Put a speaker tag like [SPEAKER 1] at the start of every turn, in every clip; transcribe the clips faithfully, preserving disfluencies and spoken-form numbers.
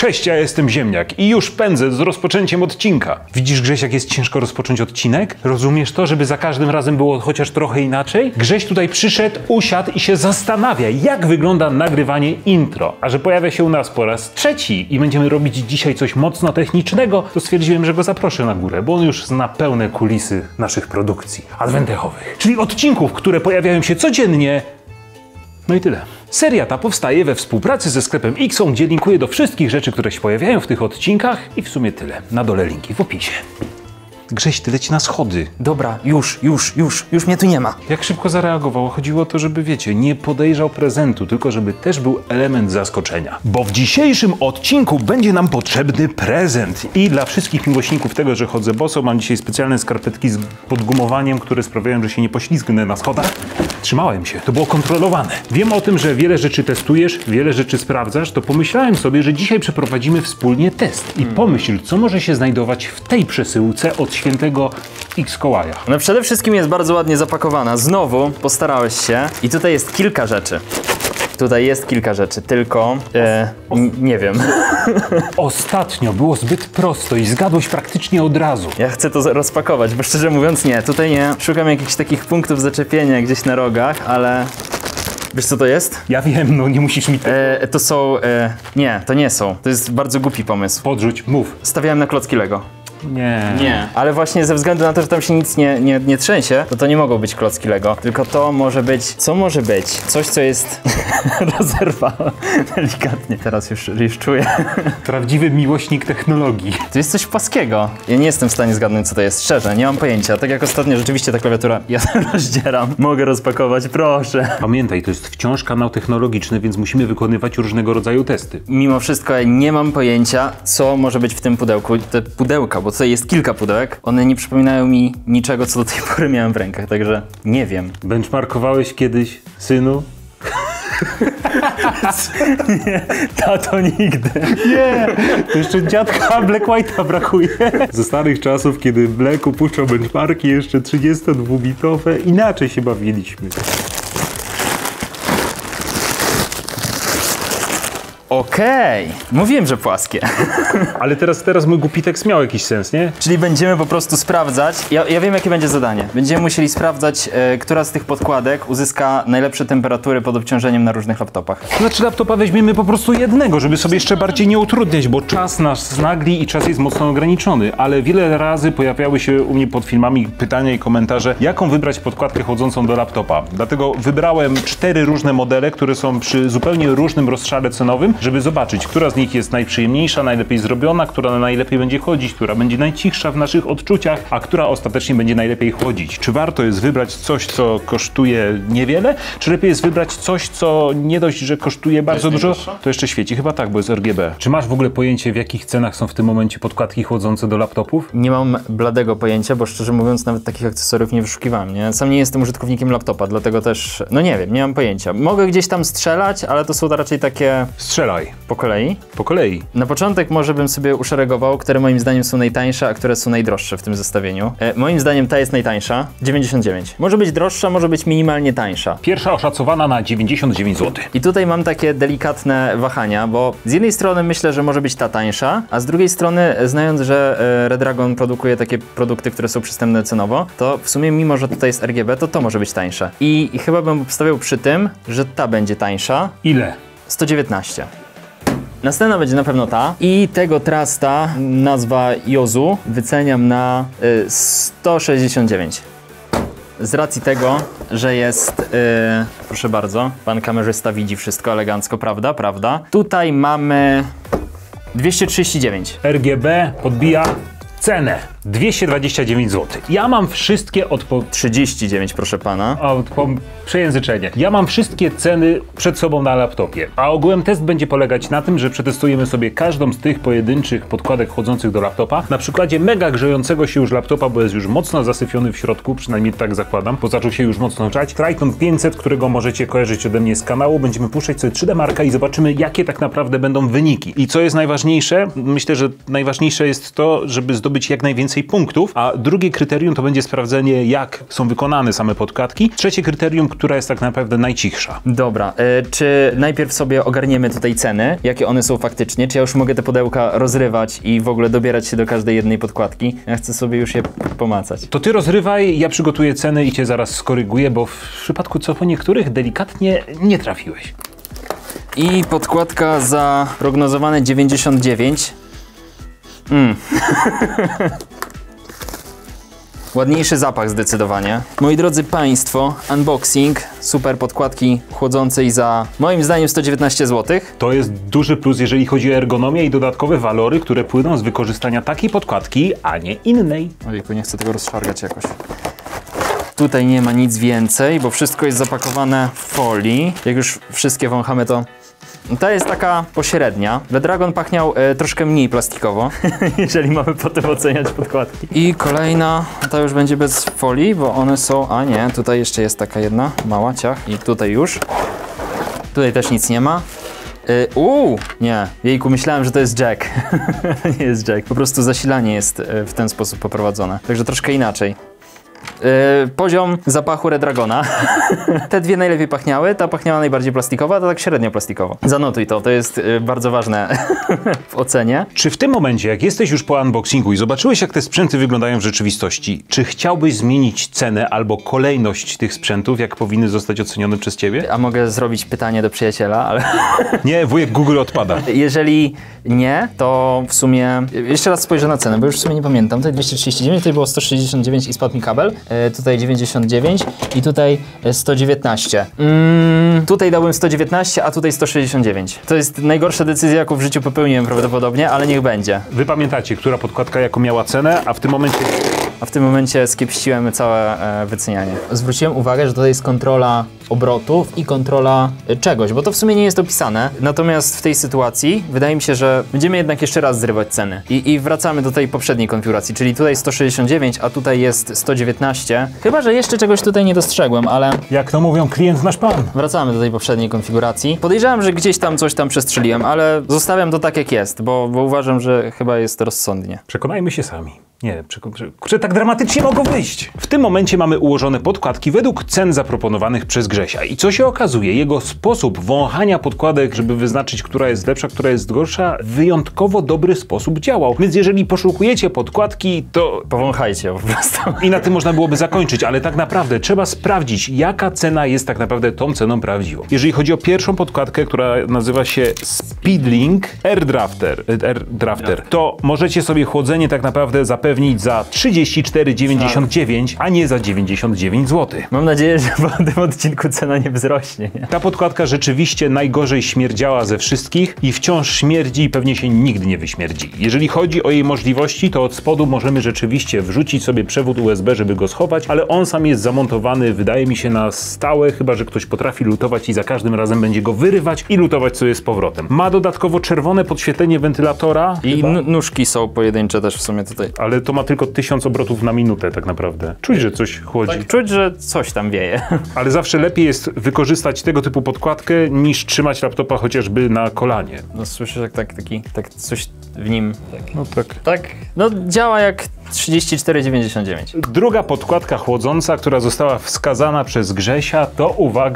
[SPEAKER 1] Cześć, ja jestem Ziemniak i już pędzę z rozpoczęciem odcinka. Widzisz, Grześ, jak jest ciężko rozpocząć odcinek? Rozumiesz to, żeby za każdym razem było chociaż trochę inaczej? Grześ tutaj przyszedł, usiadł i się zastanawia, jak wygląda nagrywanie intro. A że pojawia się u nas po raz trzeci i będziemy robić dzisiaj coś mocno technicznego, to stwierdziłem, że go zaproszę na górę, bo on już zna pełne kulisy naszych produkcji adwentechowych. Czyli odcinków, które pojawiają się codziennie. No i tyle. Seria ta powstaje we współpracy ze sklepem X, gdzie linkuję do wszystkich rzeczy, które się pojawiają w tych odcinkach i w sumie tyle. Na dole linki w opisie. Grześ, ty leci na schody.
[SPEAKER 2] Dobra, już, już, już, już mnie tu nie ma.
[SPEAKER 1] Jak szybko zareagował? Chodziło o to, żeby, wiecie, nie podejrzał prezentu, tylko żeby też był element zaskoczenia. Bo w dzisiejszym odcinku będzie nam potrzebny prezent. I dla wszystkich miłośników tego, że chodzę boso, mam dzisiaj specjalne skarpetki z podgumowaniem, które sprawiają, że się nie poślizgnę na schodach. Trzymałem się, to było kontrolowane. Wiem o tym, że wiele rzeczy testujesz, wiele rzeczy sprawdzasz, to pomyślałem sobie, że dzisiaj przeprowadzimy wspólnie test. I pomyśl, co może się znajdować w tej przesyłce od świętego X-Kołaja.
[SPEAKER 2] No przede wszystkim jest bardzo ładnie zapakowana. Znowu postarałeś się i tutaj jest kilka rzeczy. Tutaj jest kilka rzeczy, tylko e, nie wiem.
[SPEAKER 1] Ostatnio było zbyt prosto i zgadłeś praktycznie od razu.
[SPEAKER 2] Ja chcę to rozpakować, bo szczerze mówiąc nie, tutaj nie. Szukam jakichś takich punktów zaczepienia gdzieś na rogach, ale... Wiesz co to jest?
[SPEAKER 1] Ja wiem, no nie musisz mi tego...
[SPEAKER 2] E, to są... E, nie, to nie są. To jest bardzo głupi pomysł.
[SPEAKER 1] Podrzuć, mów.
[SPEAKER 2] Stawiałem na klocki Lego.
[SPEAKER 1] Nie.
[SPEAKER 2] Nie. Ale właśnie ze względu na to, że tam się nic nie, nie, nie trzęsie, to to nie mogą być klocki Lego. Tylko to może być... Co może być? Coś, co jest... rozerwałem delikatnie. Teraz już, już czuję.
[SPEAKER 1] Prawdziwy miłośnik technologii.
[SPEAKER 2] To jest coś płaskiego. Ja nie jestem w stanie zgadnąć, co to jest. Szczerze, nie mam pojęcia. Tak jak ostatnio, rzeczywiście ta klawiatura... Ja rozdzieram. Mogę rozpakować, proszę.
[SPEAKER 1] Pamiętaj, to jest wciąż kanał technologiczny, więc musimy wykonywać różnego rodzaju testy.
[SPEAKER 2] Mimo wszystko ja nie mam pojęcia, co może być w tym pudełku. Te pudełka, bo tutaj jest kilka pudełek. One nie przypominają mi niczego, co do tej pory miałem w rękach, także nie wiem.
[SPEAKER 1] Benchmarkowałeś kiedyś, synu?
[SPEAKER 2] Nie, tato nigdy.
[SPEAKER 1] Nie, to jeszcze dziadka Black White'a brakuje. Ze starych czasów, kiedy Black upuszczał benchmarki jeszcze trzydziestodwubitowe, inaczej się bawiliśmy.
[SPEAKER 2] Okej, okay. Mówiłem, że płaskie.
[SPEAKER 1] Ale teraz, teraz mój głupi tekst miał jakiś sens, nie?
[SPEAKER 2] Czyli będziemy po prostu sprawdzać, ja, ja wiem jakie będzie zadanie. Będziemy musieli sprawdzać, e, która z tych podkładek uzyska najlepsze temperatury pod obciążeniem na różnych laptopach.
[SPEAKER 1] Znaczy laptopa weźmiemy po prostu jednego, żeby sobie jeszcze bardziej nie utrudniać, bo czas nas nagli i czas jest mocno ograniczony. Ale wiele razy pojawiały się u mnie pod filmami pytania i komentarze, jaką wybrać podkładkę chodzącą do laptopa. Dlatego wybrałem cztery różne modele, które są przy zupełnie różnym rozszale cenowym, żeby zobaczyć, która z nich jest najprzyjemniejsza, najlepiej zrobiona, która najlepiej będzie chodzić, która będzie najcichsza w naszych odczuciach, a która ostatecznie będzie najlepiej chodzić. Czy warto jest wybrać coś, co kosztuje niewiele, czy lepiej jest wybrać coś, co nie dość, że kosztuje bardzo dużo, to jeszcze świeci? Chyba tak, bo jest R G B. Czy masz w ogóle pojęcie, w jakich cenach są w tym momencie podkładki chłodzące do laptopów?
[SPEAKER 2] Nie mam bladego pojęcia, bo szczerze mówiąc nawet takich akcesoriów nie wyszukiwałem, nie? Sam nie jestem użytkownikiem laptopa, dlatego też, no nie wiem, nie mam pojęcia. Mogę gdzieś tam strzelać, ale to są to raczej takie...
[SPEAKER 1] Strzelaj.
[SPEAKER 2] Po kolei?
[SPEAKER 1] Po kolei.
[SPEAKER 2] Na początek może bym sobie uszeregował, które moim zdaniem są najtańsze, a które są najdroższe w tym zestawieniu. E, moim zdaniem ta jest najtańsza, dziewięćdziesiąt dziewięć. Może być droższa, może być minimalnie tańsza.
[SPEAKER 1] Pierwsza oszacowana na dziewięćdziesiąt dziewięć złotych.
[SPEAKER 2] I tutaj mam takie delikatne wahania, bo z jednej strony myślę, że może być ta tańsza, a z drugiej strony, znając, że e, Redragon produkuje takie produkty, które są przystępne cenowo, to w sumie mimo, że tutaj jest R G B, to to może być tańsze. I, i chyba bym obstawiał przy tym, że ta będzie tańsza.
[SPEAKER 1] Ile?
[SPEAKER 2] sto dziewiętnaście. Następna będzie na pewno ta i tego Trasta, nazwa Jozu, wyceniam na y, sto sześćdziesiąt dziewięć. Z racji tego, że jest, y, proszę bardzo, pan kamerzysta widzi wszystko elegancko, prawda, prawda? Tutaj mamy dwieście trzydzieści dziewięć.
[SPEAKER 1] R G B podbija cenę. dwieście dwadzieścia dziewięć złotych. Ja mam wszystkie odpo...
[SPEAKER 2] trzydzieści dziewięć, proszę pana.
[SPEAKER 1] Odpo... Przejęzyczenie. Ja mam wszystkie ceny przed sobą na laptopie. A ogółem test będzie polegać na tym, że przetestujemy sobie każdą z tych pojedynczych podkładek chodzących do laptopa. Na przykładzie mega grzejącego się już laptopa, bo jest już mocno zasyfiony w środku, przynajmniej tak zakładam, bo zaczął się już mocno grzać. Triton pięćset, którego możecie kojarzyć ode mnie z kanału. Będziemy puszczać sobie trzy D Marka i zobaczymy, jakie tak naprawdę będą wyniki. I co jest najważniejsze? Myślę, że najważniejsze jest to, żeby zdobyć zdobyć jak najwięcej punktów, a drugie kryterium to będzie sprawdzenie, jak są wykonane same podkładki. Trzecie kryterium, która jest tak naprawdę najcichsza.
[SPEAKER 2] Dobra, y, czy najpierw sobie ogarniemy tutaj ceny, jakie one są faktycznie, czy ja już mogę te pudełka rozrywać i w ogóle dobierać się do każdej jednej podkładki? Ja chcę sobie już je pomacać.
[SPEAKER 1] To ty rozrywaj, ja przygotuję ceny i cię zaraz skoryguję, bo w przypadku co po niektórych delikatnie nie trafiłeś.
[SPEAKER 2] I podkładka za prognozowane dziewięćdziesiąt dziewięć. Mm. Ładniejszy zapach zdecydowanie. Moi drodzy Państwo, unboxing super podkładki chłodzącej za moim zdaniem sto dziewiętnaście złotych.
[SPEAKER 1] To jest duży plus, jeżeli chodzi o ergonomię i dodatkowe walory, które płyną z wykorzystania takiej podkładki, a nie innej.
[SPEAKER 2] Ojejku, nie chcę tego rozszargać jakoś. Tutaj nie ma nic więcej, bo wszystko jest zapakowane w folii. Jak już wszystkie wąchamy, to ta jest taka pośrednia. Redragon pachniał e, troszkę mniej plastikowo, jeżeli mamy potem oceniać podkładki. I kolejna, ta już będzie bez folii, bo one są... A nie, tutaj jeszcze jest taka jedna, mała ciach. I tutaj już. Tutaj też nic nie ma. Yy, uuu, nie, jejku, myślałem, że to jest jack. Nie jest jack, po prostu zasilanie jest yy, w ten sposób poprowadzone. Także troszkę inaczej. Yy, poziom zapachu Redragona. Te dwie najlepiej pachniały, ta pachniała najbardziej plastikowa, ta tak średnio plastikowo. Zanotuj to, to jest yy, bardzo ważne w ocenie.
[SPEAKER 1] Czy w tym momencie, jak jesteś już po unboxingu i zobaczyłeś, jak te sprzęty wyglądają w rzeczywistości, czy chciałbyś zmienić cenę albo kolejność tych sprzętów, jak powinny zostać ocenione przez ciebie?
[SPEAKER 2] A mogę zrobić pytanie do przyjaciela, ale...
[SPEAKER 1] Nie, wujek Google odpada.
[SPEAKER 2] Jeżeli nie, to w sumie... Jeszcze raz spojrzę na cenę, bo już w sumie nie pamiętam. Tutaj dwieście trzydzieści dziewięć, tutaj było sto sześćdziesiąt dziewięć i spadł mi kabel. E, tutaj dziewięćdziesiąt dziewięć i tutaj sto dziewiętnaście. Mm, tutaj dałbym sto dziewiętnaście, a tutaj sto sześćdziesiąt dziewięć. To jest najgorsza decyzja, jaką w życiu popełniłem prawdopodobnie, ale niech będzie.
[SPEAKER 1] Wy pamiętacie, która podkładka jaką miała cenę, a w tym momencie...
[SPEAKER 2] A w tym momencie skiepściłem całe e, wycenianie. Zwróciłem uwagę, że tutaj jest kontrola obrotów i kontrola e, czegoś, bo to w sumie nie jest opisane. Natomiast w tej sytuacji wydaje mi się, że będziemy jednak jeszcze raz zrywać ceny. I, i wracamy do tej poprzedniej konfiguracji, czyli tutaj sto sześćdziesiąt dziewięć, a tutaj jest sto dziewiętnaście. Chyba że jeszcze czegoś tutaj nie dostrzegłem, ale...
[SPEAKER 1] Jak to mówią, klient nasz pan.
[SPEAKER 2] Wracamy do tej poprzedniej konfiguracji. Podejrzewam, że gdzieś tam coś tam przestrzeliłem, ale zostawiam to tak jak jest, bo, bo uważam, że chyba jest rozsądnie.
[SPEAKER 1] Przekonajmy się sami. Nie, kurczę, tak dramatycznie mogą wyjść. W tym momencie mamy ułożone podkładki według cen zaproponowanych przez Grzesia. I co się okazuje, jego sposób wąchania podkładek, żeby wyznaczyć, która jest lepsza, która jest gorsza, w wyjątkowo dobry sposób działał. Więc jeżeli poszukujecie podkładki, to...
[SPEAKER 2] Powąchajcie po prostu.
[SPEAKER 1] I na tym można byłoby zakończyć, ale tak naprawdę trzeba sprawdzić, jaka cena jest tak naprawdę tą ceną prawdziwą. Jeżeli chodzi o pierwszą podkładkę, która nazywa się Speedlink Air Drafter, Air Drafter, to możecie sobie chłodzenie tak naprawdę zapewnić za trzydzieści cztery dziewięćdziesiąt dziewięć, a nie za dziewięćdziesiąt dziewięć złotych.
[SPEAKER 2] Mam nadzieję, że po tym odcinku cena nie wzrośnie. Nie?
[SPEAKER 1] Ta podkładka rzeczywiście najgorzej śmierdziała ze wszystkich i wciąż śmierdzi i pewnie się nigdy nie wyśmierdzi. Jeżeli chodzi o jej możliwości, to od spodu możemy rzeczywiście wrzucić sobie przewód U S B, żeby go schować, ale on sam jest zamontowany, wydaje mi się, na stałe, chyba że ktoś potrafi lutować i za każdym razem będzie go wyrywać i lutować sobie z powrotem. Ma dodatkowo czerwone podświetlenie wentylatora.
[SPEAKER 2] I nóżki są pojedyncze też w sumie tutaj.
[SPEAKER 1] Ale to ma tylko tysiąc obrotów na minutę tak naprawdę. Czuć, że coś chłodzi.
[SPEAKER 2] Tak, czuć, że coś tam wieje.
[SPEAKER 1] Ale zawsze lepiej jest wykorzystać tego typu podkładkę, niż trzymać laptopa chociażby na kolanie.
[SPEAKER 2] No słyszysz, jak tak, taki, tak coś w nim... Tak.
[SPEAKER 1] No tak.
[SPEAKER 2] Tak, no działa jak trzydzieści cztery dziewięćdziesiąt dziewięć.
[SPEAKER 1] Druga podkładka chłodząca, która została wskazana przez Grzesia, to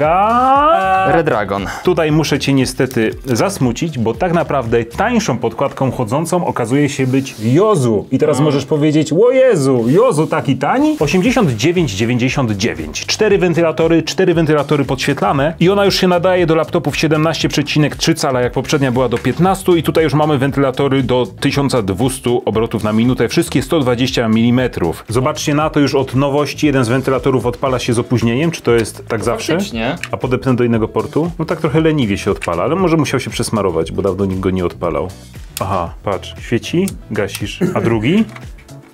[SPEAKER 1] uwaga...
[SPEAKER 2] Redragon.
[SPEAKER 1] Tutaj muszę cię niestety zasmucić, bo tak naprawdę tańszą podkładką chłodzącą okazuje się być Jozu. I teraz możesz powiedzieć, o Jezu, Jozu taki tani? osiemdziesiąt dziewięć dziewięćdziesiąt dziewięć. Cztery wentylatory, cztery wentylatory podświetlane i ona już się nadaje do laptopów siedemnaście przecinek trzy cala, jak poprzednia była do piętnastu i tutaj już mamy wentylatory do tysiąc dwieście obrotów na minutę, wszystkie sto dwadzieścia milimetrów. Zobaczcie na to, już od nowości jeden z wentylatorów odpala się z opóźnieniem, czy to jest tak zawsze?
[SPEAKER 2] Faktycznie.
[SPEAKER 1] A podepnę do innego portu? No tak trochę leniwie się odpala, ale może musiał się przesmarować, bo dawno nikt go nie odpalał. Aha, patrz, świeci, gasisz, a drugi?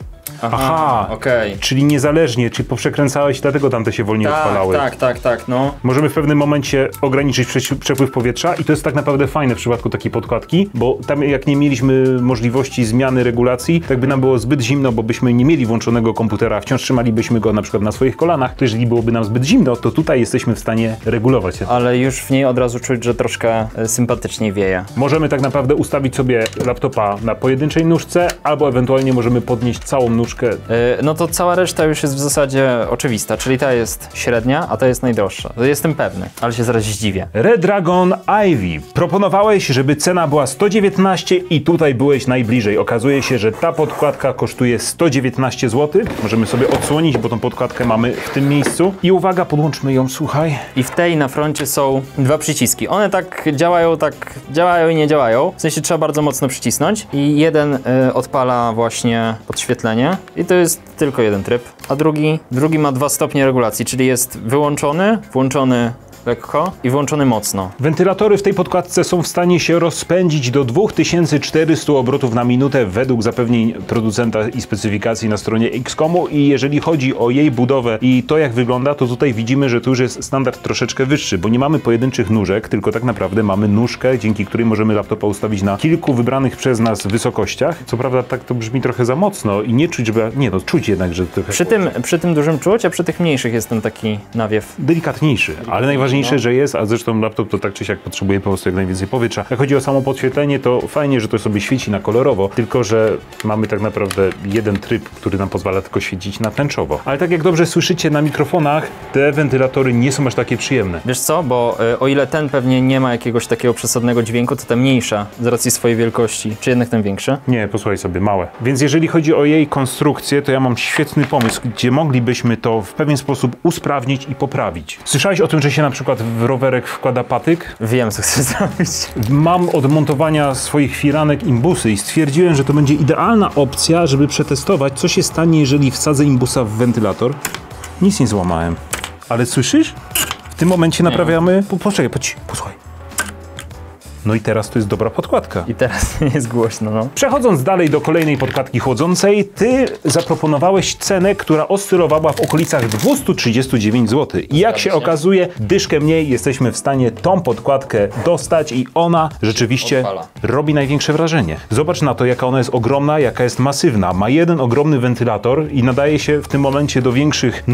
[SPEAKER 2] Aha,
[SPEAKER 1] Aha.
[SPEAKER 2] okej. Okay.
[SPEAKER 1] Czyli niezależnie, czyli poprzekręcałeś, dlatego tamte się wolniej
[SPEAKER 2] Tak,
[SPEAKER 1] odpalały.
[SPEAKER 2] tak, tak, tak, no.
[SPEAKER 1] Możemy w pewnym momencie ograniczyć prze- przepływ powietrza i to jest tak naprawdę fajne w przypadku takiej podkładki, bo tam jak nie mieliśmy możliwości zmiany regulacji, tak by nam było zbyt zimno, bo byśmy nie mieli włączonego komputera, wciąż trzymalibyśmy go na przykład na swoich kolanach, to jeżeli byłoby nam zbyt zimno, to tutaj jesteśmy w stanie regulować się.
[SPEAKER 2] Ale już w niej od razu czuć, że troszkę e, sympatycznie wieje.
[SPEAKER 1] Możemy tak naprawdę ustawić sobie laptopa na pojedynczej nóżce, albo ewentualnie możemy podnieść całą nóżkę.
[SPEAKER 2] E, no to cała reszta już jest w zasadzie oczywista, czyli ta jest średnia, a ta jest najdroższa. To jestem pewny, ale się zaraz zdziwię.
[SPEAKER 1] Redragon Ivy. Proponowałeś, żeby cena była sto dziewiętnaście i tutaj byłeś najbliżej. Okazuje się, że ta podkładka kosztuje sto dziewiętnaście złotych. Możemy sobie odsłonić, bo tą podkładkę mamy w tym miejscu. I uwaga, podłączmy ją, słuchaj.
[SPEAKER 2] I w tej na froncie są dwa przyciski. One tak działają, tak działają i nie działają. W sensie trzeba bardzo mocno przycisnąć i jeden y, odpala właśnie podświetlenie i to jest tylko jeden tryb, a drugi, drugi ma dwa stopnie regulacji, czyli jest wyłączony, włączony lekko i włączony mocno.
[SPEAKER 1] Wentylatory w tej podkładce są w stanie się rozpędzić do dwa tysiące czterysta obrotów na minutę według zapewnień producenta i specyfikacji na stronie X COM-u i jeżeli chodzi o jej budowę i to jak wygląda, to tutaj widzimy, że tu już jest standard troszeczkę wyższy, bo nie mamy pojedynczych nóżek, tylko tak naprawdę mamy nóżkę, dzięki której możemy laptopa ustawić na kilku wybranych przez nas wysokościach. Co prawda tak to brzmi trochę za mocno i nie czuć, żeby... Nie no, czuć jednak, że trochę...
[SPEAKER 2] Przy tym, przy tym dużym czuć, a przy tych mniejszych jest ten taki nawiew.
[SPEAKER 1] Delikatniejszy, ale najważniejsze Najważniejsze, że jest, a zresztą laptop to tak czy siak potrzebuje po prostu jak najwięcej powietrza. Jak chodzi o samo podświetlenie, to fajnie, że to sobie świeci na kolorowo, tylko że mamy tak naprawdę jeden tryb, który nam pozwala tylko świecić na tęczowo. Ale tak jak dobrze słyszycie na mikrofonach, te wentylatory nie są aż takie przyjemne.
[SPEAKER 2] Wiesz co, bo y, o ile ten pewnie nie ma jakiegoś takiego przesadnego dźwięku, to te mniejsze z racji swojej wielkości. Czy jednak ten większy?
[SPEAKER 1] Nie, posłuchaj sobie, małe. Więc jeżeli chodzi o jej konstrukcję, to ja mam świetny pomysł, gdzie moglibyśmy to w pewien sposób usprawnić i poprawić. Słyszałeś o tym, że się na przykład w rowerek wkłada patyk?
[SPEAKER 2] Wiem, co chcesz zrobić.
[SPEAKER 1] Mam od montowania swoich firanek imbusy i stwierdziłem, że to będzie idealna opcja, żeby przetestować, co się stanie, jeżeli wsadzę imbusa w wentylator. Nic nie złamałem. Ale słyszysz? W tym momencie naprawiamy... Po, poczekaj, poczekaj, posłuchaj. No i teraz to jest dobra podkładka.
[SPEAKER 2] I teraz nie jest głośno, no.
[SPEAKER 1] Przechodząc dalej do kolejnej podkładki chłodzącej, ty zaproponowałeś cenę, która oscylowała w okolicach dwieście trzydzieści dziewięć złotych. I jak się okazuje, dyszkę mniej jesteśmy w stanie tą podkładkę dostać i ona rzeczywiście
[SPEAKER 2] Odpala.
[SPEAKER 1] robi największe wrażenie. Zobacz na to, jaka ona jest ogromna, jaka jest masywna. Ma jeden ogromny wentylator i nadaje się w tym momencie do większych...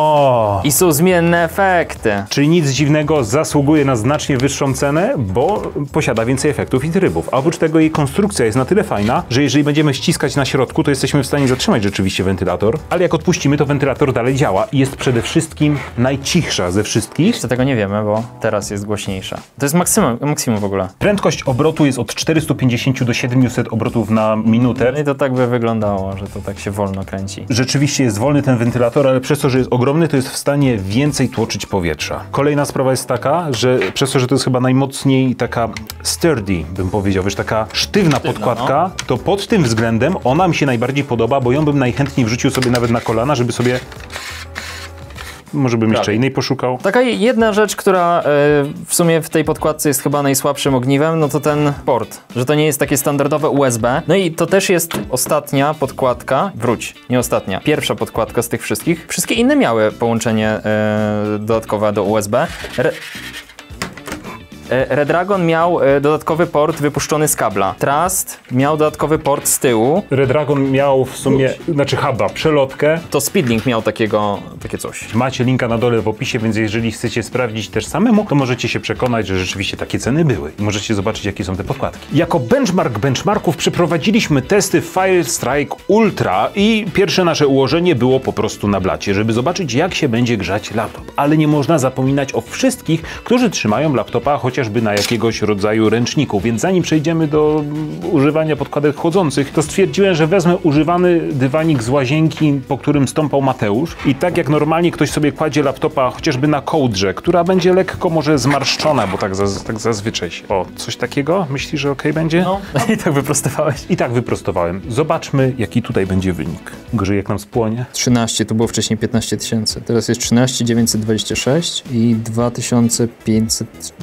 [SPEAKER 1] No.
[SPEAKER 2] I są zmienne efekty.
[SPEAKER 1] Czyli nic dziwnego, zasługuje na znacznie wyższą cenę, bo posiada więcej efektów i trybów. A oprócz tego jej konstrukcja jest na tyle fajna, że jeżeli będziemy ściskać na środku, to jesteśmy w stanie zatrzymać rzeczywiście wentylator, ale jak odpuścimy, to wentylator dalej działa i jest przede wszystkim najcichsza ze wszystkich.
[SPEAKER 2] Jeszcze tego nie wiemy, bo teraz jest głośniejsza. To jest maksimum, maksimum w ogóle.
[SPEAKER 1] Prędkość obrotu jest od czterystu pięćdziesięciu do siedmiuset obrotów na minutę.
[SPEAKER 2] No i to tak by wyglądało, że to tak się wolno kręci.
[SPEAKER 1] Rzeczywiście jest wolny ten wentylator, ale przez to, że jest ogromny, to jest w stanie więcej tłoczyć powietrza. Kolejna sprawa jest taka, że przez to, że to jest chyba najmocniej taka sturdy, bym powiedział, wiesz, taka sztywna, sztywna podkładka, no. To pod tym względem ona mi się najbardziej podoba, bo ją bym najchętniej wrzucił sobie nawet na kolana, żeby sobie... Może bym Prawie. jeszcze innej poszukał.
[SPEAKER 2] Taka jedna rzecz, która y, w sumie w tej podkładce jest chyba najsłabszym ogniwem, no to ten port, że to nie jest takie standardowe U S B. No i to też jest ostatnia podkładka, wróć, nie ostatnia, pierwsza podkładka z tych wszystkich. Wszystkie inne miały połączenie y, dodatkowe do U S B. Re Redragon miał dodatkowy port wypuszczony z kabla. Trust miał dodatkowy port z tyłu.
[SPEAKER 1] Redragon miał w sumie, znaczy huba, przelotkę.
[SPEAKER 2] To Speedlink miał takiego, takie coś.
[SPEAKER 1] Macie linka na dole w opisie, więc jeżeli chcecie sprawdzić też samemu, to możecie się przekonać, że rzeczywiście takie ceny były. I możecie zobaczyć, jakie są te podkładki. Jako benchmark benchmarków przeprowadziliśmy testy Firestrike Ultra i pierwsze nasze ułożenie było po prostu na blacie, żeby zobaczyć, jak się będzie grzać laptop. Ale nie można zapominać o wszystkich, którzy trzymają laptopa choć chociażby na jakiegoś rodzaju ręczniku. Więc zanim przejdziemy do używania podkładek chłodzących, to stwierdziłem, że wezmę używany dywanik z łazienki, po którym stąpał Mateusz. I tak jak normalnie ktoś sobie kładzie laptopa chociażby na kołdrze, która będzie lekko może zmarszczona, bo tak, zaz tak zazwyczaj się... O, coś takiego? Myślisz, że okej będzie?
[SPEAKER 2] No, i tak wyprostowałeś.
[SPEAKER 1] I tak wyprostowałem. Zobaczmy, jaki tutaj będzie wynik. Gorzej jak nam spłonie.
[SPEAKER 2] trzynaście, to było wcześniej piętnaście tysięcy. Teraz jest trzynaście dziewięćset dwadzieścia sześć i dwa tysiące pięćset... Wróć.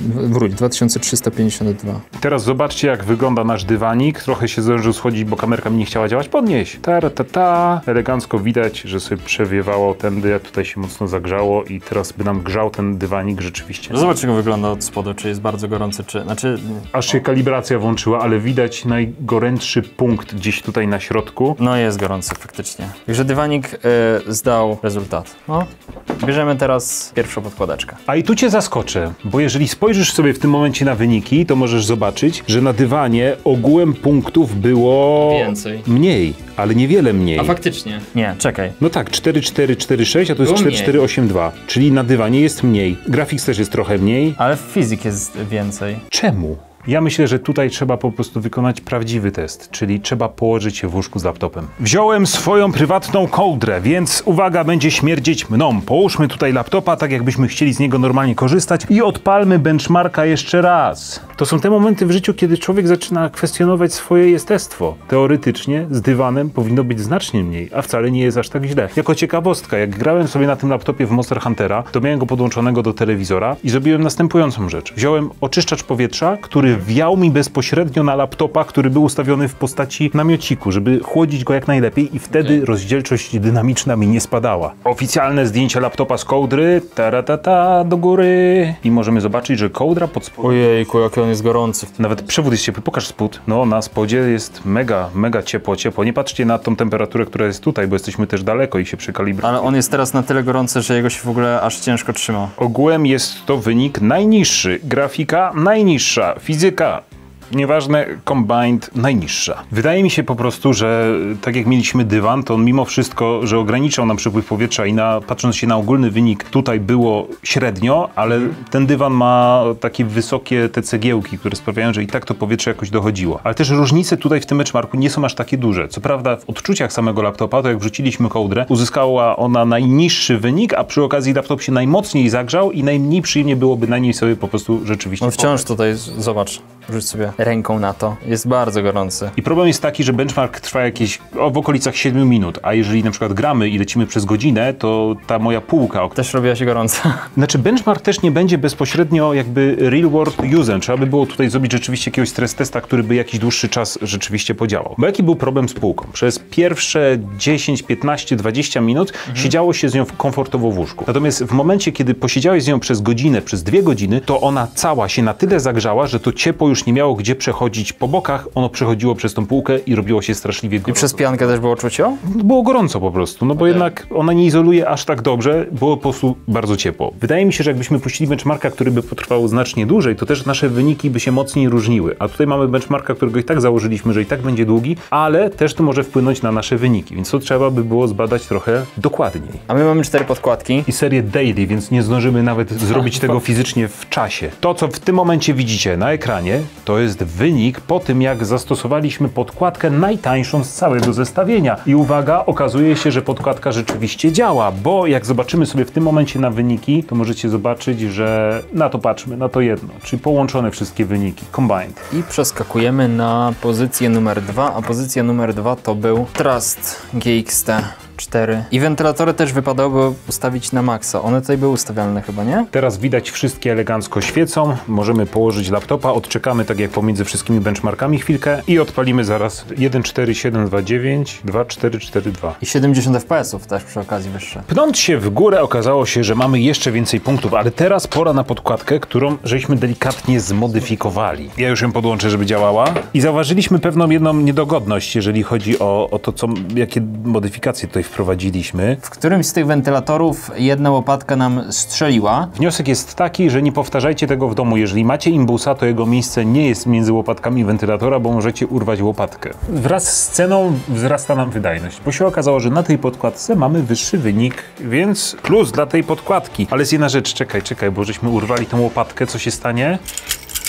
[SPEAKER 2] Odwróć, dwa tysiące trzysta pięćdziesiąt dwa.
[SPEAKER 1] Teraz zobaczcie, jak wygląda nasz dywanik. Trochę się zdążył schodzić, bo kamerka mi nie chciała działać. Podnieś. Ta, ta, ta. Elegancko widać, że sobie przewiewało tędy, tutaj się mocno zagrzało i teraz by nam grzał ten dywanik rzeczywiście.
[SPEAKER 2] No zobacz, jak wygląda od spodu, czy jest bardzo gorący, czy... Znaczy...
[SPEAKER 1] Aż się kalibracja włączyła, ale widać najgorętszy punkt gdzieś tutaj na środku.
[SPEAKER 2] No jest gorący faktycznie. Także dywanik y, zdał rezultat. No. Bierzemy teraz pierwszą podkładeczkę.
[SPEAKER 1] A i tu cię zaskoczę, bo jeżeli spojrzysz sobie w tym momencie na wyniki, to możesz zobaczyć, że na dywanie ogółem punktów było...
[SPEAKER 2] Więcej.
[SPEAKER 1] Mniej, ale niewiele mniej.
[SPEAKER 2] A faktycznie? Nie, czekaj.
[SPEAKER 1] No tak, cztery cztery cztery sześć, a to jest
[SPEAKER 2] Było
[SPEAKER 1] cztery cztery osiem dwa, czyli na dywanie jest mniej. Graphics też jest trochę mniej.
[SPEAKER 2] Ale fizyk jest więcej.
[SPEAKER 1] Czemu? Ja myślę, że tutaj trzeba po prostu wykonać prawdziwy test, czyli trzeba położyć się w łóżku z laptopem. Wziąłem swoją prywatną kołdrę, więc uwaga, będzie śmierdzieć mną. Połóżmy tutaj laptopa, tak jakbyśmy chcieli z niego normalnie korzystać i odpalmy benchmarka jeszcze raz. To są te momenty w życiu, kiedy człowiek zaczyna kwestionować swoje jestestwo. Teoretycznie z dywanem powinno być znacznie mniej, a wcale nie jest aż tak źle. Jako ciekawostka, jak grałem sobie na tym laptopie w Monster Huntera, to miałem go podłączonego do telewizora i zrobiłem następującą rzecz. Wziąłem oczyszczacz powietrza, który wiał mi bezpośrednio na laptopa, który był ustawiony w postaci namiociku, żeby chłodzić go jak najlepiej i wtedy okay. rozdzielczość dynamiczna mi nie spadała. Oficjalne zdjęcie laptopa z kołdry, taratata, do góry i możemy zobaczyć, że kołdra pod spodem...
[SPEAKER 2] Ojejku, jaki on jest gorący.
[SPEAKER 1] Nawet przewód jest ciepły, pokaż spód. No, na spodzie jest mega, mega ciepło, ciepło. Nie patrzcie na tą temperaturę, która jest tutaj, bo jesteśmy też daleko i się przekalibrujemy.
[SPEAKER 2] Ale on jest teraz na tyle gorący, że jego się w ogóle aż ciężko trzyma.
[SPEAKER 1] Ogółem jest to wynik najniższy, grafika najniższa, fizyka nieważne, combined najniższa. Wydaje mi się po prostu, że tak jak mieliśmy dywan, to on mimo wszystko, że ograniczał nam przepływ powietrza i na, patrząc się na ogólny wynik, tutaj było średnio, ale ten dywan ma takie wysokie te cegiełki, które sprawiają, że i tak to powietrze jakoś dochodziło. Ale też różnice tutaj w tym benchmarku nie są aż takie duże. Co prawda w odczuciach samego laptopa, to jak wrzuciliśmy kołdrę, uzyskała ona najniższy wynik, a przy okazji laptop się najmocniej zagrzał i najmniej przyjemnie byłoby na niej sobie po prostu rzeczywiście...
[SPEAKER 2] On wciąż tutaj, zobacz, rzuć sobie ręką na to. Jest bardzo gorący.
[SPEAKER 1] I problem jest taki, że benchmark trwa jakieś o, w okolicach siedmiu minut, a jeżeli na przykład gramy i lecimy przez godzinę, to ta moja półka... O...
[SPEAKER 2] Też robiła się gorąca.
[SPEAKER 1] Znaczy benchmark też nie będzie bezpośrednio jakby real world usem. Trzeba by było tutaj zrobić rzeczywiście jakiegoś stres testa, który by jakiś dłuższy czas rzeczywiście podziałał. Bo jaki był problem z półką? Przez pierwsze dziesięć, piętnaście, dwadzieścia minut mhm. siedziało się z nią komfortowo w łóżku. Natomiast w momencie, kiedy posiedziałeś z nią przez godzinę, przez dwie godziny, to ona cała się na tyle zagrzała, że to ciepło już nie miało gdzie przechodzić po bokach, ono przechodziło przez tą półkę i robiło się straszliwie gorąco.
[SPEAKER 2] I przez piankę też było czuć ją?
[SPEAKER 1] Było gorąco po prostu, no bo okay. jednak ona nie izoluje aż tak dobrze, było po prostu bardzo ciepło. Wydaje mi się, że jakbyśmy puścili benchmarka, który by potrwał znacznie dłużej, to też nasze wyniki by się mocniej różniły. A tutaj mamy benchmarka, którego i tak założyliśmy, że i tak będzie długi, ale też to może wpłynąć na nasze wyniki, więc to trzeba by było zbadać trochę dokładniej.
[SPEAKER 2] A my mamy cztery podkładki.
[SPEAKER 1] I serię daily, więc nie zdążymy nawet zrobić tego fizycznie w czasie. To, co w tym momencie widzicie na ekranie, to jest wynik po tym, jak zastosowaliśmy podkładkę najtańszą z całego zestawienia. I uwaga, okazuje się, że podkładka rzeczywiście działa, bo jak zobaczymy sobie w tym momencie na wyniki, to możecie zobaczyć, że na to patrzmy, na to jedno, czyli połączone wszystkie wyniki, combined.
[SPEAKER 2] I przeskakujemy na pozycję numer dwa, a pozycja numer dwa to był Trust G X T cztery. I wentylatory też wypadałoby ustawić na maksa. One tutaj były ustawialne chyba, nie?
[SPEAKER 1] Teraz widać, wszystkie elegancko świecą. Możemy położyć laptopa, odczekamy tak jak pomiędzy wszystkimi benchmarkami chwilkę i odpalimy zaraz jeden cztery siedem dwa dziewięć dwa cztery cztery dwa.
[SPEAKER 2] I siedemdziesiąt F P S ów też przy okazji wyższe.
[SPEAKER 1] Pnąc się w górę okazało się, że mamy jeszcze więcej punktów, ale teraz pora na podkładkę, którą żeśmy delikatnie zmodyfikowali. Ja już ją podłączę, żeby działała. I zauważyliśmy pewną jedną niedogodność, jeżeli chodzi o, o to, co, jakie modyfikacje tutaj wprowadziliśmy.
[SPEAKER 2] W którymś z tych wentylatorów jedna łopatka nam strzeliła.
[SPEAKER 1] Wniosek jest taki, że nie powtarzajcie tego w domu. Jeżeli macie imbusa, to jego miejsce nie jest między łopatkami wentylatora, bo możecie urwać łopatkę. Wraz z ceną wzrasta nam wydajność, bo się okazało, że na tej podkładce mamy wyższy wynik, więc plus dla tej podkładki. Ale jest jedna rzecz, czekaj, czekaj, bo żeśmy urwali tą łopatkę, co się stanie?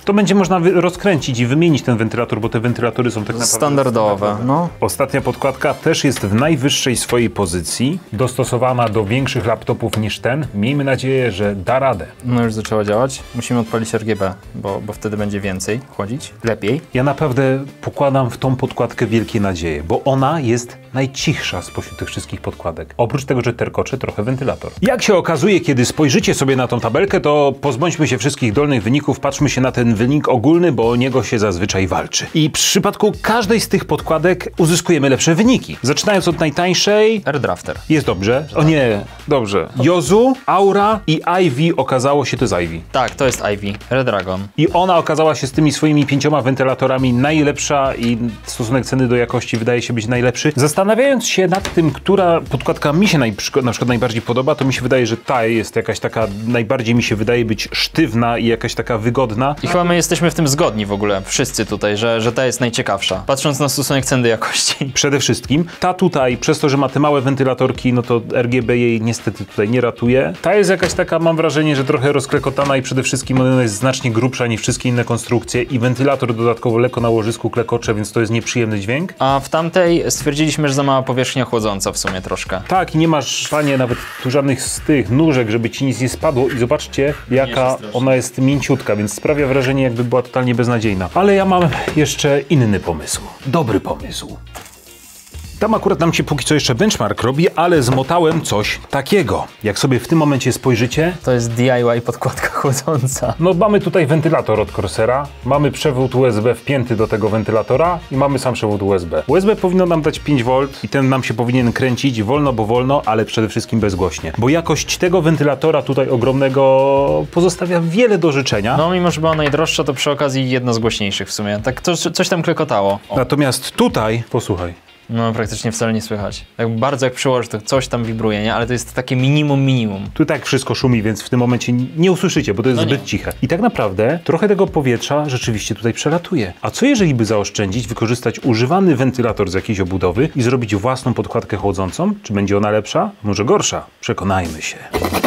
[SPEAKER 1] to będzie można rozkręcić i wymienić ten wentylator, bo te wentylatory są tak naprawdę
[SPEAKER 2] standardowe. No.
[SPEAKER 1] Ostatnia podkładka też jest w najwyższej swojej pozycji, dostosowana do większych laptopów niż ten. Miejmy nadzieję, że da radę.
[SPEAKER 2] No już zaczęła działać. Musimy odpalić R G B, bo, bo wtedy będzie więcej chodzić, lepiej.
[SPEAKER 1] Ja naprawdę pokładam w tą podkładkę wielkie nadzieje, bo ona jest najcichsza spośród tych wszystkich podkładek. Oprócz tego, że terkocze trochę wentylator. Jak się okazuje, kiedy spojrzycie sobie na tą tabelkę, to pozbądźmy się wszystkich dolnych wyników, patrzmy się na ten wynik ogólny, bo o niego się zazwyczaj walczy. I w przypadku każdej z tych podkładek uzyskujemy lepsze wyniki. Zaczynając od najtańszej...
[SPEAKER 2] AirDrafter.
[SPEAKER 1] Jest dobrze. O nie, dobrze. Yozu, Aura i Ivy okazało się, to jest Ivy.
[SPEAKER 2] Tak, to jest Ivy. Redragon.
[SPEAKER 1] I ona okazała się z tymi swoimi pięcioma wentylatorami najlepsza i stosunek ceny do jakości wydaje się być najlepszy. Zastanawiając się nad tym, która podkładka mi się na przykład najbardziej podoba, to mi się wydaje, że ta jest jakaś taka, najbardziej mi się wydaje być sztywna i jakaś taka wygodna.
[SPEAKER 2] I chyba my jesteśmy w tym zgodni w ogóle, wszyscy tutaj, że, że ta jest najciekawsza, patrząc na stosunek ceny do jakości.
[SPEAKER 1] Przede wszystkim ta tutaj, przez to, że ma te małe wentylatorki, no to R G B jej niestety tutaj nie ratuje. Ta jest jakaś taka, mam wrażenie, że trochę rozklekotana i przede wszystkim ona jest znacznie grubsza niż wszystkie inne konstrukcje i wentylator dodatkowo lekko na łożysku klekocze, więc to jest nieprzyjemny dźwięk.
[SPEAKER 2] A w tamtej stwierdziliśmy, że za mała powierzchnia chłodząca w sumie troszkę.
[SPEAKER 1] Tak, i nie masz, panie, nawet tu żadnych z tych nóżek, żeby ci nic nie spadło i zobaczcie, jaka ona jest mięciutka, więc sprawia wrażenie, jakby była totalnie beznadziejna. Ale ja mam jeszcze inny pomysł. Dobry pomysł. Tam akurat nam się póki co jeszcze benchmark robi, ale zmotałem coś takiego. Jak sobie w tym momencie spojrzycie...
[SPEAKER 2] To jest D I Y podkładka chłodząca.
[SPEAKER 1] No mamy tutaj wentylator od Corsera, mamy przewód U S B wpięty do tego wentylatora i mamy sam przewód U S B. U S B powinno nam dać pięć wolt i ten nam się powinien kręcić wolno, bo wolno, ale przede wszystkim bezgłośnie. Bo jakość tego wentylatora tutaj ogromnego pozostawia wiele do życzenia.
[SPEAKER 2] No mimo, że była najdroższa, to przy okazji jedna z głośniejszych w sumie. Tak to, coś tam klekotało. O.
[SPEAKER 1] Natomiast tutaj, posłuchaj.
[SPEAKER 2] No praktycznie wcale nie słychać. Tak bardzo jak przyłożysz, to coś tam wibruje, nie? Ale to jest takie minimum minimum.
[SPEAKER 1] Tu tak wszystko szumi, więc w tym momencie nie usłyszycie, bo to jest
[SPEAKER 2] no
[SPEAKER 1] zbyt
[SPEAKER 2] nie.
[SPEAKER 1] ciche. I tak naprawdę trochę tego powietrza rzeczywiście tutaj przelatuje. A co jeżeli by zaoszczędzić, wykorzystać używany wentylator z jakiejś obudowy i zrobić własną podkładkę chłodzącą? Czy będzie ona lepsza? Może gorsza? Przekonajmy się.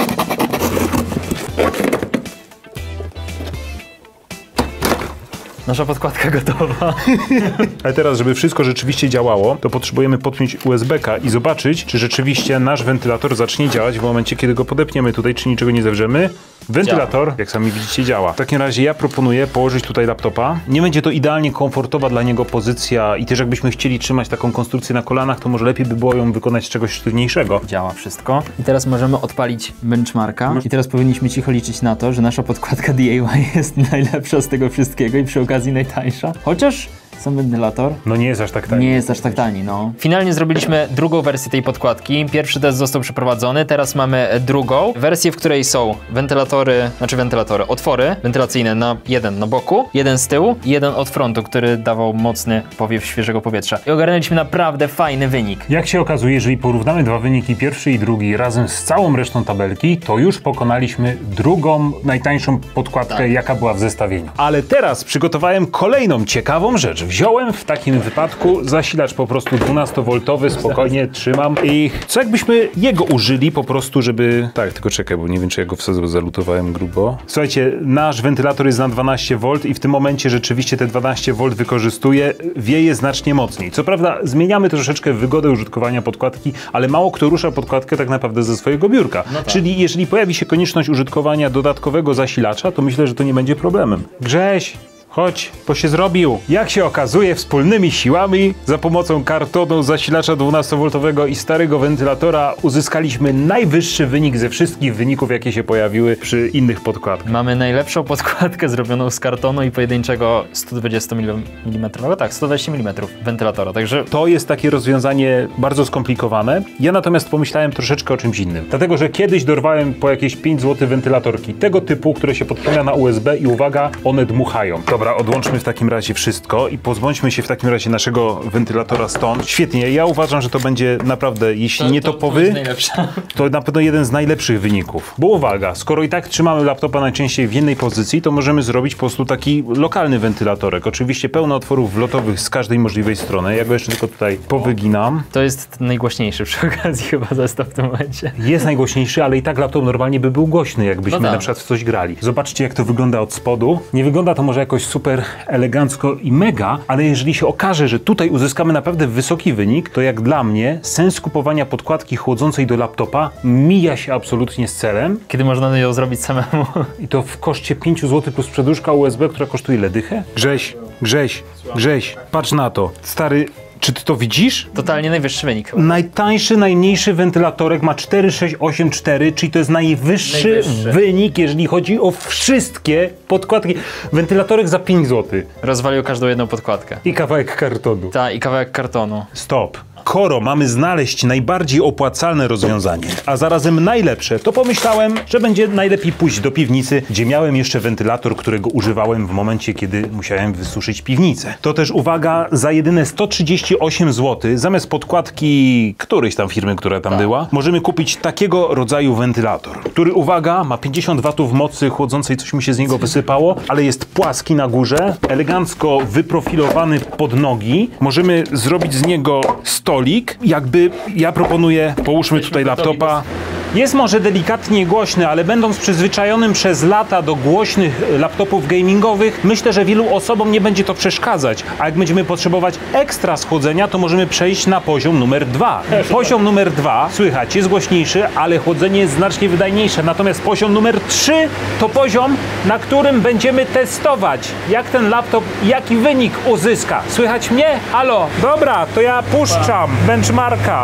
[SPEAKER 2] Nasza podkładka gotowa.
[SPEAKER 1] Ale teraz, żeby wszystko rzeczywiście działało, to potrzebujemy podpiąć U S B ka i zobaczyć, czy rzeczywiście nasz wentylator zacznie działać w momencie, kiedy go podepniemy tutaj, czy niczego nie zewrzemy. Wentylator, działa. Jak sami widzicie, działa. W takim razie ja proponuję położyć tutaj laptopa. Nie będzie to idealnie komfortowa dla niego pozycja i też jakbyśmy chcieli trzymać taką konstrukcję na kolanach, to może lepiej by było ją wykonać z czegoś sztywniejszego.
[SPEAKER 2] Działa wszystko. I teraz możemy odpalić benchmarka. I teraz powinniśmy cicho liczyć na to, że nasza podkładka D I Y jest najlepsza z tego wszystkiego i przy okazji najtańsza. Chociaż sam wentylator
[SPEAKER 1] no nie jest aż tak tani.
[SPEAKER 2] Nie jest aż tak tani, no. Finalnie zrobiliśmy drugą wersję tej podkładki. Pierwszy test został przeprowadzony, teraz mamy drugą wersję, w której są wentylatory, znaczy wentylatory, otwory wentylacyjne na jeden na boku, jeden z tyłu i jeden od frontu, który dawał mocny powiew świeżego powietrza. I ogarnęliśmy naprawdę fajny wynik.
[SPEAKER 1] Jak się okazuje, jeżeli porównamy dwa wyniki, pierwszy i drugi, razem z całą resztą tabelki, to już pokonaliśmy drugą, najtańszą podkładkę, tak, jaka była w zestawieniu. Ale teraz przygotowałem kolejną ciekawą rzecz. Wziąłem w takim wypadku zasilacz po prostu dwunastowoltowy, spokojnie trzymam i co jakbyśmy jego użyli po prostu, żeby... Tak, tylko czekaj, bo nie wiem, czy ja go wsadzę, zalutowałem grubo. Słuchajcie, nasz wentylator jest na dwanaście wolt i w tym momencie rzeczywiście te dwanaście wolt wykorzystuje, wieje znacznie mocniej. Co prawda zmieniamy troszeczkę wygodę użytkowania podkładki, ale mało kto rusza podkładkę tak naprawdę ze swojego biurka. No tak. Czyli jeżeli pojawi się konieczność użytkowania dodatkowego zasilacza, to myślę, że to nie będzie problemem. Grześ! Chodź, bo się zrobił. Jak się okazuje, wspólnymi siłami, za pomocą kartonu, zasilacza dwunastowoltowego i starego wentylatora uzyskaliśmy najwyższy wynik ze wszystkich wyników, jakie się pojawiły przy innych podkładkach.
[SPEAKER 2] Mamy najlepszą podkładkę zrobioną z kartonu i pojedynczego sto dwadzieścia milimetrów, tak, sto dwadzieścia milimetrów wentylatora, także...
[SPEAKER 1] To jest takie rozwiązanie bardzo skomplikowane. Ja natomiast pomyślałem troszeczkę o czymś innym. Dlatego, że kiedyś dorwałem po jakieś pięć złotych wentylatorki tego typu, które się podpina na U S B i uwaga, one dmuchają. Dobra, Dobra, odłączmy w takim razie wszystko i pozbądźmy się w takim razie naszego wentylatora stąd. Świetnie, ja uważam, że to będzie naprawdę, jeśli
[SPEAKER 2] To-
[SPEAKER 1] nie
[SPEAKER 2] to-
[SPEAKER 1] topowy,
[SPEAKER 2] to jest najlepsza.
[SPEAKER 1] to na pewno jeden z najlepszych wyników. Bo uwaga, skoro i tak trzymamy laptopa najczęściej w jednej pozycji, to możemy zrobić po prostu taki lokalny wentylatorek. Oczywiście pełno otworów wlotowych z każdej możliwej strony. Ja go jeszcze tylko tutaj powyginam.
[SPEAKER 2] To jest najgłośniejszy przy okazji chyba zestaw w tym momencie.
[SPEAKER 1] Jest najgłośniejszy, ale i tak laptop normalnie by był głośny, jakbyśmy
[SPEAKER 2] No tak.
[SPEAKER 1] na przykład w coś grali. Zobaczcie, jak to wygląda od spodu. Nie wygląda to może jakoś super elegancko i mega, ale jeżeli się okaże, że tutaj uzyskamy naprawdę wysoki wynik, to jak dla mnie sens kupowania podkładki chłodzącej do laptopa mija się absolutnie z celem.
[SPEAKER 2] Kiedy można ją zrobić samemu.
[SPEAKER 1] I to w koszcie pięć złotych plus przedłużka U S B, która kosztuje ile dychę? Grześ, Grześ, Grześ, patrz na to. Stary, czy ty to widzisz?
[SPEAKER 2] Totalnie najwyższy wynik.
[SPEAKER 1] Najtańszy, najmniejszy wentylatorek ma cztery sześć osiem cztery, czyli to jest najwyższy,
[SPEAKER 2] Najwyższy.
[SPEAKER 1] wynik, jeżeli chodzi o wszystkie podkładki. Wentylatorek za pięć złotych
[SPEAKER 2] Rozwalił każdą jedną podkładkę.
[SPEAKER 1] i kawałek kartonu.
[SPEAKER 2] Ta, i kawałek kartonu.
[SPEAKER 1] Stop. Skoro mamy znaleźć najbardziej opłacalne rozwiązanie, a zarazem najlepsze, to pomyślałem, że będzie najlepiej pójść do piwnicy, gdzie miałem jeszcze wentylator, którego używałem w momencie, kiedy musiałem wysuszyć piwnicę. To też, uwaga, za jedyne sto trzydzieści osiem złotych, zamiast podkładki którejś tam firmy, która tam była, możemy kupić takiego rodzaju wentylator, który, uwaga, ma pięćdziesiąt watów mocy chłodzącej, coś mi się z niego wysypało, ale jest płaski na górze, elegancko wyprofilowany pod nogi. Możemy zrobić z niego stolik. Jakby ja proponuję, połóżmy tutaj laptopa. Jest może delikatnie głośny, ale będąc przyzwyczajonym przez lata do głośnych laptopów gamingowych, myślę, że wielu osobom nie będzie to przeszkadzać. A jak będziemy potrzebować ekstra schłodzenia, to możemy przejść na poziom numer dwa. Poziom numer dwa, słychać, jest głośniejszy, ale chłodzenie jest znacznie wydajniejsze. Natomiast poziom numer trzy to poziom, na którym będziemy testować, jak ten laptop, jaki wynik uzyska. Słychać mnie? Halo? Dobra, to ja puszczam benchmarka.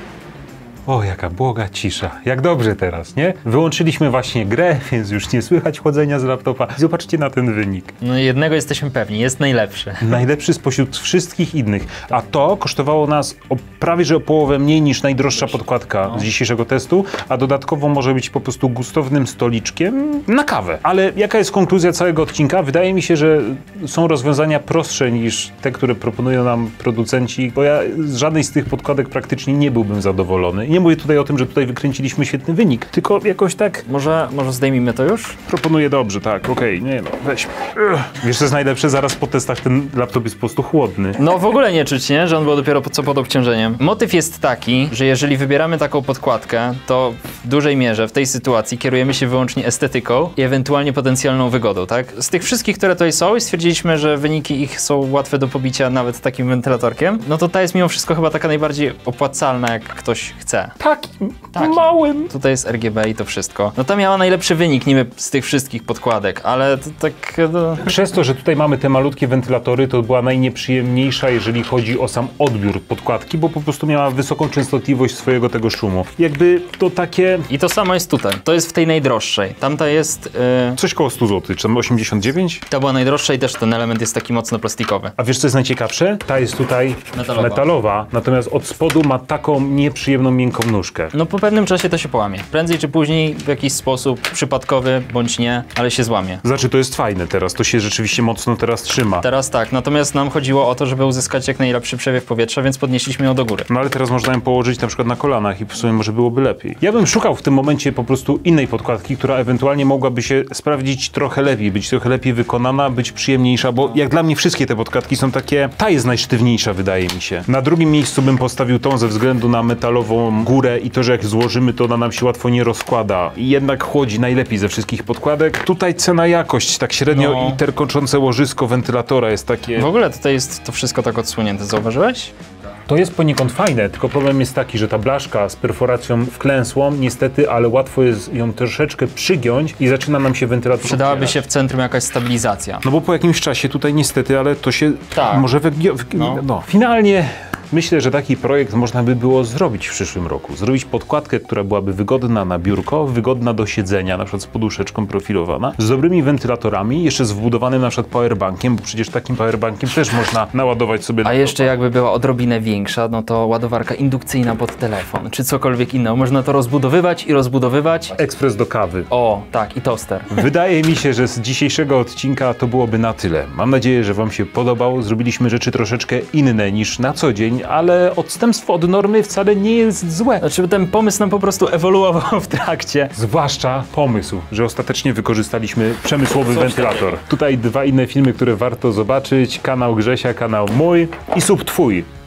[SPEAKER 1] O, jaka błoga cisza. Jak dobrze teraz, nie? Wyłączyliśmy właśnie grę, więc już nie słychać chłodzenia z laptopa. Zobaczcie na ten wynik.
[SPEAKER 2] No i jednego jesteśmy pewni, jest najlepszy.
[SPEAKER 1] Najlepszy spośród wszystkich innych. A to kosztowało nas o prawie że o połowę mniej niż najdroższa podkładka z dzisiejszego testu, a dodatkowo może być po prostu gustownym stoliczkiem na kawę. Ale jaka jest konkluzja całego odcinka? Wydaje mi się, że są rozwiązania prostsze niż te, które proponują nam producenci, bo ja z żadnej z tych podkładek praktycznie nie byłbym zadowolony. Nie mówię tutaj o tym, że tutaj wykręciliśmy świetny wynik, tylko jakoś tak
[SPEAKER 2] Może, może zdejmijmy to już?
[SPEAKER 1] proponuję dobrze, tak, okej, nie no, weź. Ugh. Wiesz, co jest najlepsze? Zaraz po testach ten laptop jest po prostu chłodny.
[SPEAKER 2] No w ogóle nie czuć, nie? Że on był dopiero po, co pod obciążeniem. Motyw jest taki, że jeżeli wybieramy taką podkładkę, to w dużej mierze w tej sytuacji kierujemy się wyłącznie estetyką i ewentualnie potencjalną wygodą, tak? Z tych wszystkich, które tutaj są i stwierdziliśmy, że wyniki ich są łatwe do pobicia nawet takim wentylatorkiem, no to ta jest mimo wszystko chyba taka najbardziej opłacalna, jak ktoś chce.
[SPEAKER 1] Takim
[SPEAKER 2] Takim.
[SPEAKER 1] małym.
[SPEAKER 2] Tutaj jest R G B i to wszystko. No ta miała najlepszy wynik niby z tych wszystkich podkładek, ale to tak... No...
[SPEAKER 1] Przez to, że tutaj mamy te malutkie wentylatory, to była najnieprzyjemniejsza, jeżeli chodzi o sam odbiór podkładki, bo po prostu miała wysoką częstotliwość swojego tego szumu. Jakby to takie...
[SPEAKER 2] I to samo jest tutaj. To jest w tej najdroższej. Tamta jest... Yy...
[SPEAKER 1] coś koło sto złotych, czy tam osiemdziesiąt dziewięć?
[SPEAKER 2] Ta była najdroższa i też ten element jest taki mocno plastikowy.
[SPEAKER 1] A wiesz, co jest najciekawsze? Ta jest tutaj
[SPEAKER 2] Metalowa.
[SPEAKER 1] metalowa, natomiast od spodu ma taką nieprzyjemną, miękką nóżkę.
[SPEAKER 2] No po pewnym czasie to się połamie. Prędzej czy później w jakiś sposób przypadkowy bądź nie, ale się złamie.
[SPEAKER 1] Znaczy, to jest fajne teraz, to się rzeczywiście mocno teraz trzyma.
[SPEAKER 2] Teraz tak, natomiast nam chodziło o to, żeby uzyskać jak najlepszy przewiew powietrza, więc podnieśliśmy ją do góry.
[SPEAKER 1] No ale teraz można ją położyć na przykład na kolanach i w sumie może byłoby lepiej. Ja bym szukał w tym momencie po prostu innej podkładki, która ewentualnie mogłaby się sprawdzić trochę lepiej, być trochę lepiej wykonana, być przyjemniejsza, bo jak dla mnie wszystkie te podkładki są takie, ta jest najsztywniejsza, wydaje mi się. Na drugim miejscu bym postawił tą ze względu na metalową górę i to, że jak złożymy, to ona nam się łatwo nie rozkłada i jednak chłodzi najlepiej ze wszystkich podkładek. Tutaj cena jakość, tak średnio
[SPEAKER 2] No.
[SPEAKER 1] i terkoczące łożysko wentylatora jest takie...
[SPEAKER 2] W ogóle tutaj jest to wszystko tak odsłonięte, zauważyłeś?
[SPEAKER 1] To jest poniekąd fajne, tylko problem jest taki, że ta blaszka z perforacją wklęsłą, niestety, ale łatwo jest ją troszeczkę przygiąć i zaczyna nam się wentylator
[SPEAKER 2] Przydałaby
[SPEAKER 1] otwierać.
[SPEAKER 2] się w centrum jakaś stabilizacja.
[SPEAKER 1] No bo po jakimś czasie tutaj niestety, ale to się
[SPEAKER 2] Tak.
[SPEAKER 1] może... We, w,
[SPEAKER 2] No.
[SPEAKER 1] no. Finalnie Myślę, że taki projekt można by było zrobić w przyszłym roku. Zrobić podkładkę, która byłaby wygodna na biurko, wygodna do siedzenia, na przykład z poduszeczką profilowana, z dobrymi wentylatorami, jeszcze z wbudowanym na przykład powerbankiem, bo przecież takim powerbankiem też można naładować sobie...
[SPEAKER 2] A jeszcze jakby była odrobinę większa, no to ładowarka indukcyjna pod telefon, czy cokolwiek innego. Można to rozbudowywać i rozbudowywać.
[SPEAKER 1] Ekspres do kawy.
[SPEAKER 2] O, tak, i toster.
[SPEAKER 1] Wydaje mi się, że z dzisiejszego odcinka to byłoby na tyle. Mam nadzieję, że wam się podobał. Zrobiliśmy rzeczy troszeczkę inne niż na co dzień, ale odstępstwo od normy wcale nie jest złe.
[SPEAKER 2] Znaczy ten pomysł nam po prostu ewoluował w trakcie.
[SPEAKER 1] Zwłaszcza pomysł, że ostatecznie wykorzystaliśmy przemysłowy wentylator. Tutaj dwa inne filmy, które warto zobaczyć. Kanał Grzesia, kanał mój i sub twój.